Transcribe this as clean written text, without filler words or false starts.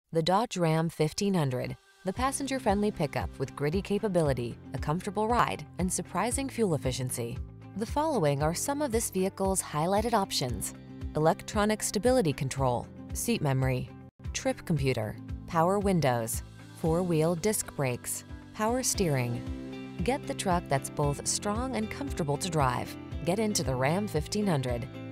The Dodge Ram 1500, the passenger-friendly pickup with gritty capability, a comfortable ride, and surprising fuel efficiency. The following are some of this vehicle's highlighted options: electronic stability control, seat memory, trip computer, power windows, four-wheel disc brakes, power steering. Get the truck that's both strong and comfortable to drive. Get into the Ram 1500.